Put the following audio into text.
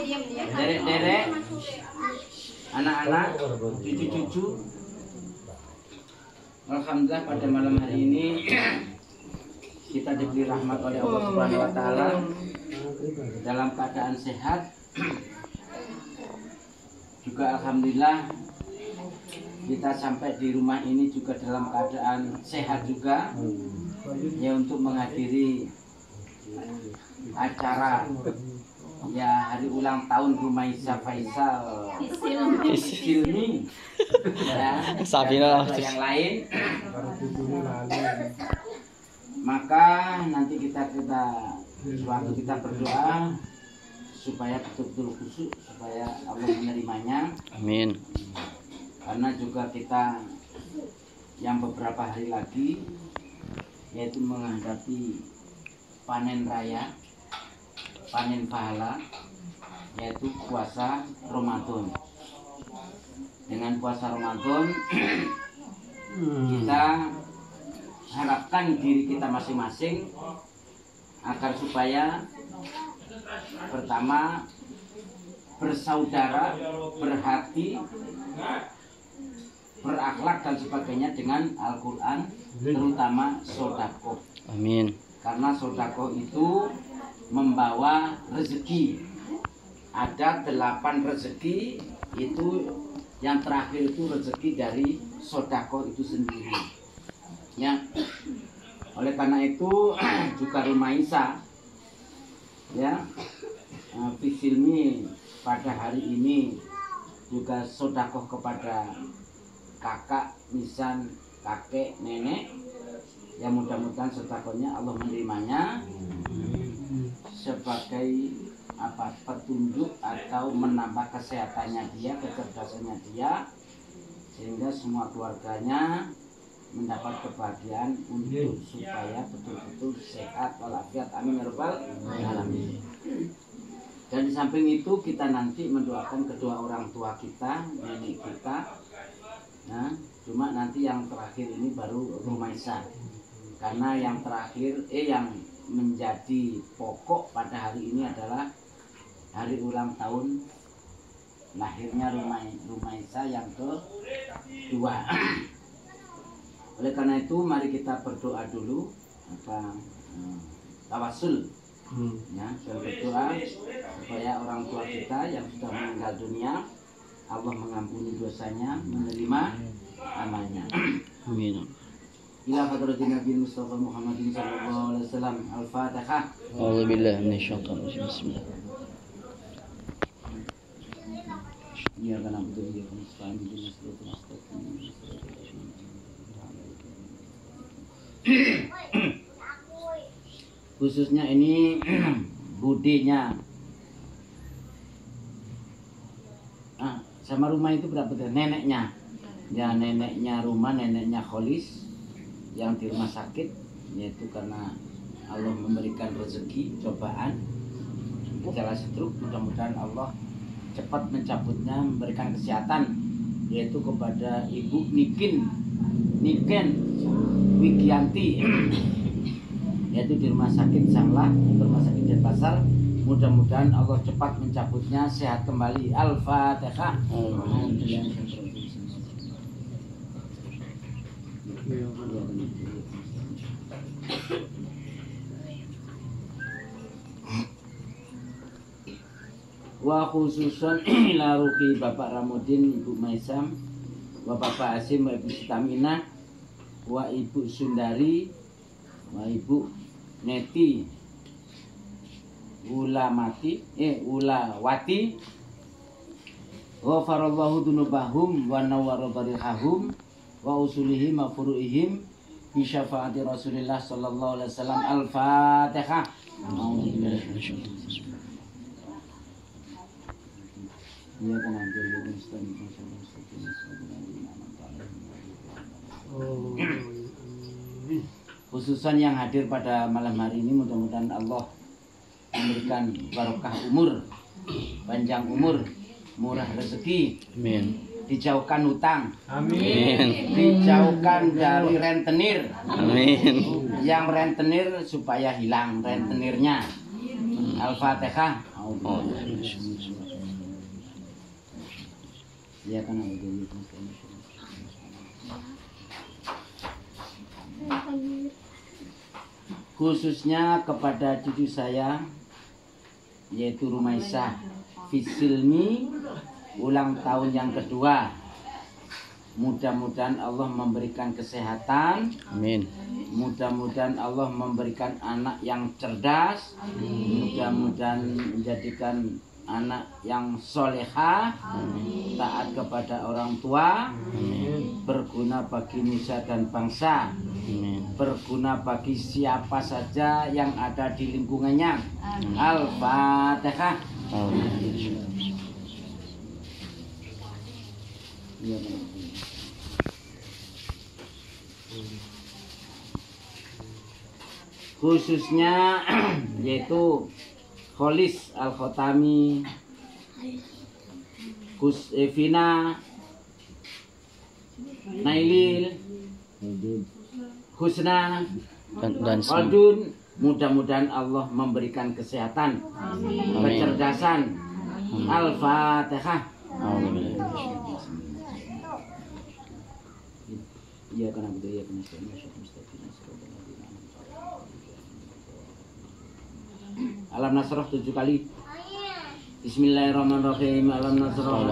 derek-derek, anak-anak, cucu-cucu. Alhamdulillah pada malam hari ini kita diberi rahmat oleh Allah Subhanahu wa taala dalam keadaan sehat. Juga alhamdulillah kita sampai di rumah ini juga dalam keadaan sehat juga, ya, untuk menghadiri acara ya hari ulang tahun Rumaisa Faisal Silmi ya, Sabina yang lain. Maka nanti kita suatu kita berdoa supaya betul-betul khusyuk, supaya Allah menerimanya. Amin. Karena juga kita yang beberapa hari lagi yaitu menghadapi panen raya, panen pahala, yaitu puasa Ramadan. Dengan puasa Ramadan kita harapkan diri kita masing-masing agar supaya pertama bersaudara, berhati, berakhlak dan sebagainya dengan Al-Quran, terutama sodako. Amin. Karena sodako itu membawa rezeki. Ada 8 rezeki, itu yang terakhir itu rezeki dari sodako itu sendiri. Ya, oleh karena itu juga Rumaisa, ya, Fisilmi pada hari ini juga sodakoh kepada kakak, misan, kakek, nenek. Ya, mudah-mudahan sodakohnya Allah menerimanya sebagai petunjuk atau menambah kesehatannya dia, kecerdasannya dia, sehingga semua keluarganya mendapat kebahagiaan untuk supaya betul-betul sehat walafiat. Amin ya rabbal alamin. Dan di samping itu kita nanti mendoakan kedua orang tua kita, nenek kita. Nah, cuma nanti yang terakhir ini baru Rumaisa. Karena yang terakhir yang menjadi pokok pada hari ini adalah hari ulang tahun lahirnya Rumaisa yang kedua. Oleh karena itu mari kita berdoa dulu, tawasul, ya, dan berdoa supaya orang tua kita yang sudah meninggal dunia Allah mengampuni dosanya, menerima amalnya. Amin. Ila hadratin Nabi Mustafa Muhammadin sallallahu alaihi wasallam. Al-Fatihah. A'udzu billahi minasyaitonir rajim. Bismillah. Ya kana betul ya musta'in bin siratal mustaqim. Khususnya ini budinya sama rumah itu berapa tuh? Neneknya ya, neneknya rumah, neneknya Kholis yang di rumah sakit, yaitu karena Allah memberikan rezeki cobaan gejala stroke. Mudah-mudahan Allah cepat mencabutnya, memberikan kesehatan, yaitu kepada Ibu Niken Wigianti, yaitu di rumah sakit Sanglah, di rumah sakit Denpasar. Mudah-mudahan Allah cepat mencabutnya, sehat kembali. Al-Fatihah. Wa khususan ila ruhi Bapak Ramudin, Ibu Maisam, wa Bapak Asim, wa Ibu Stamina, wa Ibu Sundari, wa Ibu Neti Ulawati, ghafarallahu dzunubahum wa nawwara barihahum wa usulihim wa furu'ihim bi syafaati Rasulillah sallallahu alaihi wasallam. Al-Fatihah. Ya kan khususan yang hadir pada malam hari ini, mudah-mudahan Allah memberikan barokah umur, panjang umur, murah rezeki, Amin. dijauhkan hutang, Amin. dijauhkan dari rentenir, Amin. yang rentenir supaya hilang rentenirnya. Al-Fatihah. Ya kan begitu. Khususnya kepada cucu saya yaitu Rumaisah Fisilmi ulang tahun yang kedua. Mudah-mudahan Allah memberikan kesehatan. Amin. Mudah-mudahan Allah memberikan anak yang cerdas. Mudah-mudahan menjadikan anak yang solehah, taat kepada orang tua, berguna bagi nusa dan bangsa, berguna bagi siapa saja yang ada di lingkungannya. Al-Fatihah. Khususnya yaitu Kholis Al-Khotami, Kus Evina, Nailil, Husna, dan Khaldun. Mudah-mudahan Allah memberikan kesehatan, kecerdasan. Al-Fatihah. Ya karena betul ya Alam Nasrah 7 kali. Bismillahirrahmanirrahim. Alam Nasrah.